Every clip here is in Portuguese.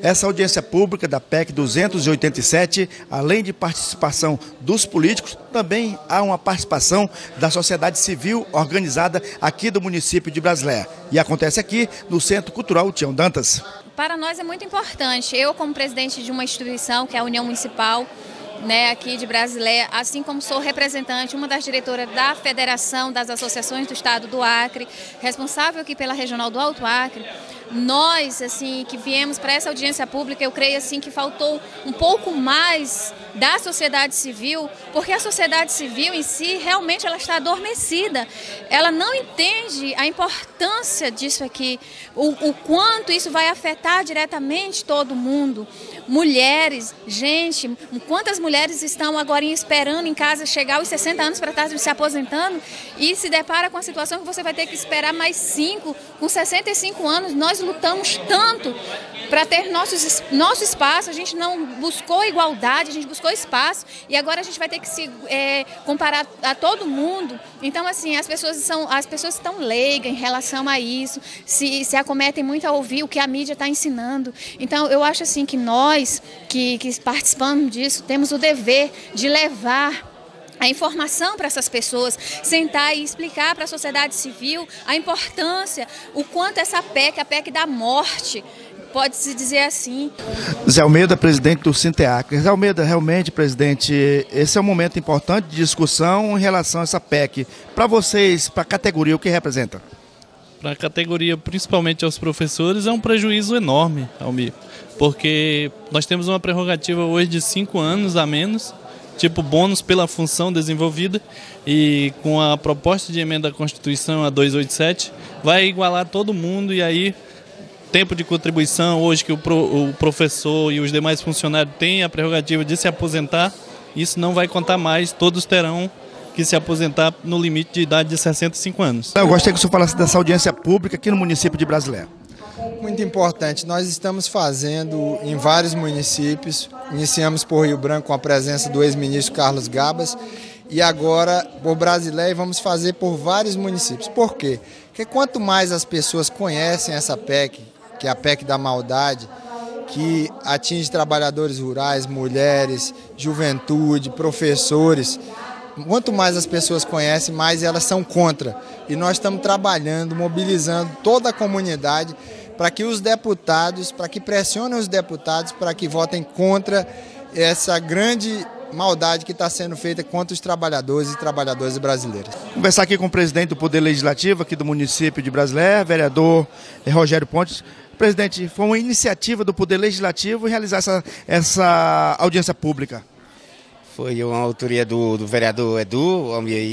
Essa audiência pública da PEC 287, além de participação dos políticos, também há uma participação da sociedade civil organizada aqui do município de Brasileia. E acontece aqui no Centro Cultural Tião Dantas. Para nós é muito importante. Eu, como presidente de uma instituição, que é a União Municipal, aqui de Brasileia, assim como sou representante, uma das diretoras da Federação das Associações do Estado do Acre, responsável aqui pela Regional do Alto Acre, nós, assim, que viemos para essa audiência pública, eu creio, assim, que faltou um pouco mais da sociedade civil, porque a sociedade civil em si, realmente, ela está adormecida. Ela não entende a importância disso aqui, o quanto isso vai afetar diretamente todo mundo. Mulheres, gente, quantas mulheres estão agora esperando em casa chegar aos 60 anos para estar se aposentando e se depara com a situação que você vai ter que esperar mais 5, com 65 anos. Nós lutamos tanto para ter nosso espaço, a gente não buscou igualdade, a gente buscou espaço e agora a gente vai ter que se comparar a todo mundo. Então, assim, as pessoas estão leigas em relação a isso, se acometem muito a ouvir o que a mídia está ensinando. Então, eu acho assim que nós que participamos disso temos o dever de levar a informação para essas pessoas, sentar e explicar para a sociedade civil a importância, o quanto essa PEC, a PEC da morte, pode-se dizer assim. Zé Almeida, presidente do Sinteacre. Zé Almeida, realmente, presidente, esse é um momento importante de discussão em relação a essa PEC. Para vocês, para a categoria, o que representa? Para a categoria, principalmente aos professores, é um prejuízo enorme, Almir, porque nós temos uma prerrogativa hoje de 5 anos a menos, tipo bônus pela função desenvolvida, e com a proposta de emenda à Constituição, a 287, vai igualar todo mundo, e aí tempo de contribuição, hoje que o professor e os demais funcionários têm a prerrogativa de se aposentar, isso não vai contar mais, todos terão que se aposentar no limite de idade de 65 anos. Eu gostaria que o senhor falasse dessa audiência pública aqui no município de Brasileia. Muito importante, nós estamos fazendo em vários municípios, iniciamos por Rio Branco com a presença do ex-ministro Carlos Gabas e agora por Brasileia vamos fazer por vários municípios. Por quê? Porque quanto mais as pessoas conhecem essa PEC, que é a PEC da maldade, que atinge trabalhadores rurais, mulheres, juventude, professores, quanto mais as pessoas conhecem, mais elas são contra. E nós estamos trabalhando, mobilizando toda a comunidade para que os deputados, para que pressionem os deputados para que votem contra essa grande maldade que está sendo feita contra os trabalhadores e trabalhadoras brasileiras. Conversar aqui com o presidente do Poder Legislativo aqui do município de Brasileia, vereador Rogério Pontes. Presidente, foi uma iniciativa do Poder Legislativo realizar essa audiência pública. Foi uma autoria do vereador Edu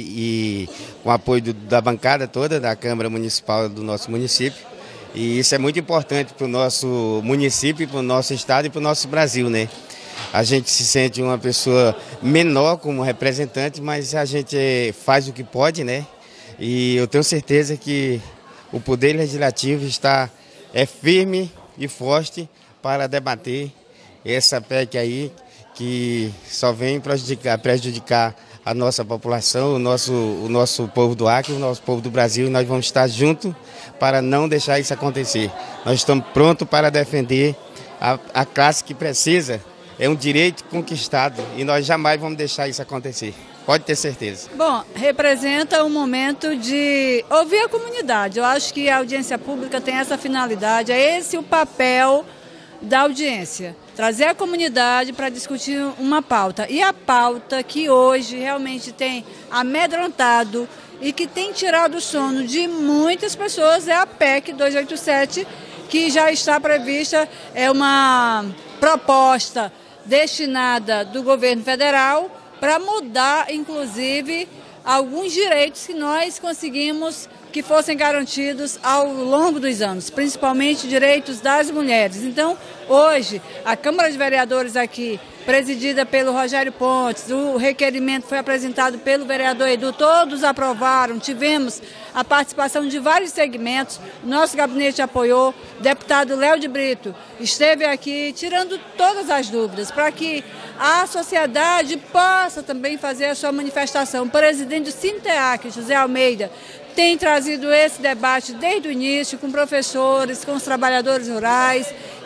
e com apoio da bancada toda da Câmara Municipal do nosso município. E isso é muito importante para o nosso município, para o nosso estado e para o nosso Brasil, né? A gente se sente uma pessoa menor como representante, mas a gente faz o que pode, né? E eu tenho certeza que o Poder Legislativo está firme e forte para debater essa PEC aí, que só vem prejudicar a nossa população, o nosso povo do Acre, o nosso povo do Brasil, e nós vamos estar juntos para não deixar isso acontecer. Nós estamos prontos para defender a classe que precisa, é um direito conquistado e nós jamais vamos deixar isso acontecer. Pode ter certeza. Bom, representa um momento de ouvir a comunidade. Eu acho que a audiência pública tem essa finalidade, é esse o papel da audiência. Trazer a comunidade para discutir uma pauta. E a pauta que hoje realmente tem amedrontado e que tem tirado o sono de muitas pessoas é a PEC 287, que já está prevista, é uma proposta destinada do governo federal para mudar, inclusive, alguns direitos que nós conseguimos que fossem garantidos ao longo dos anos, principalmente direitos das mulheres. Então, hoje, a Câmara de Vereadores aqui, presidida pelo Rogério Pontes, o requerimento foi apresentado pelo vereador Edu, todos aprovaram, tivemos a participação de vários segmentos, nosso gabinete apoiou, o deputado Léo de Brito esteve aqui tirando todas as dúvidas para que a sociedade possa também fazer a sua manifestação. O presidente do Sinteacre, José Almeida, tem trazido esse debate desde o início com professores, com os trabalhadores rurais,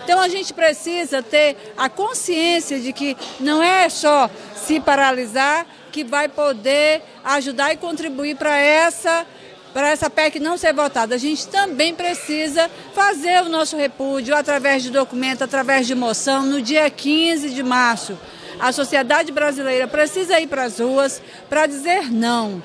Então a gente precisa ter a consciência de que não é só se paralisar que vai poder ajudar e contribuir para essa PEC não ser votada. A gente também precisa fazer o nosso repúdio através de documento, através de moção, no dia 15 de março. A sociedade brasileira precisa ir para as ruas para dizer não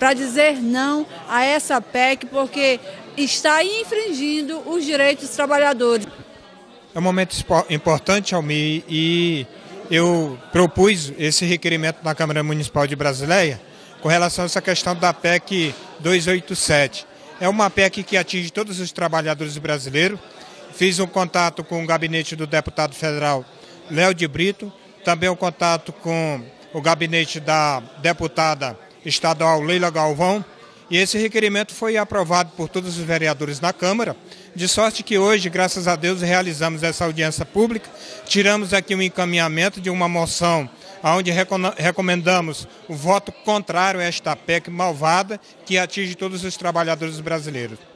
a essa PEC, porque está infringindo os direitos dos trabalhadores. É um momento importante, Almir, e eu propus esse requerimento na Câmara Municipal de Brasileia com relação a essa questão da PEC 287. É uma PEC que atinge todos os trabalhadores brasileiros. Fiz um contato com o gabinete do deputado federal Léo de Brito, também um contato com o gabinete da deputada estadual Leila Galvão, e esse requerimento foi aprovado por todos os vereadores na Câmara, de sorte que hoje, graças a Deus, realizamos essa audiência pública, tiramos aqui um encaminhamento de uma moção onde recomendamos o voto contrário a esta PEC malvada que atinge todos os trabalhadores brasileiros.